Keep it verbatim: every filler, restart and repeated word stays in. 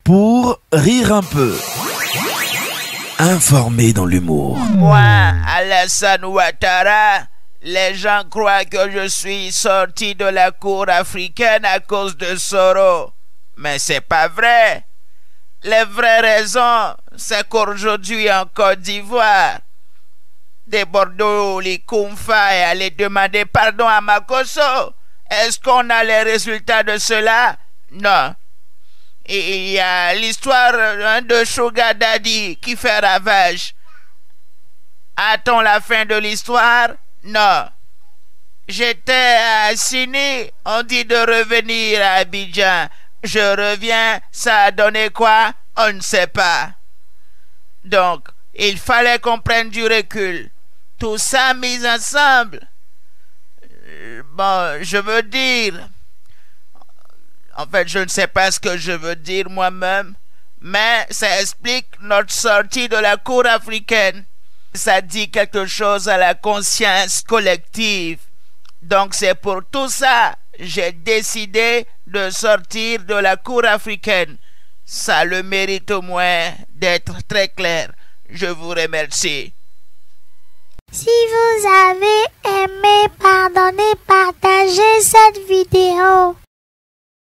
pour rire un peu. Informé dans l'humour. Moi, Alassane Ouattara, les gens croient que je suis sorti de la cour africaine à cause de Soro. Mais c'est pas vrai. Les vraies raisons, c'est qu'aujourd'hui en Côte d'Ivoire, des Bordeaux, les Koumfa et aller demander pardon à Makosso. Est-ce qu'on a les résultats de cela? Non. Et il y a l'histoire hein, de Sugar Daddy qui fait ravage. A-t-on la fin de l'histoire? Non. J'étais à Sini, on dit de revenir à Abidjan. Je reviens, ça a donné quoi? On ne sait pas. Donc, il fallait qu'on prenne du recul. Tout ça mis ensemble. Bon, je veux dire... En fait, je ne sais pas ce que je veux dire moi-même, mais ça explique notre sortie de la cour africaine. Ça dit quelque chose à la conscience collective. Donc c'est pour tout ça que j'ai décidé de sortir de la cour africaine. Ça le mérite au moins d'être très clair. Je vous remercie. Si vous avez aimé, pardonnez, partagez cette vidéo.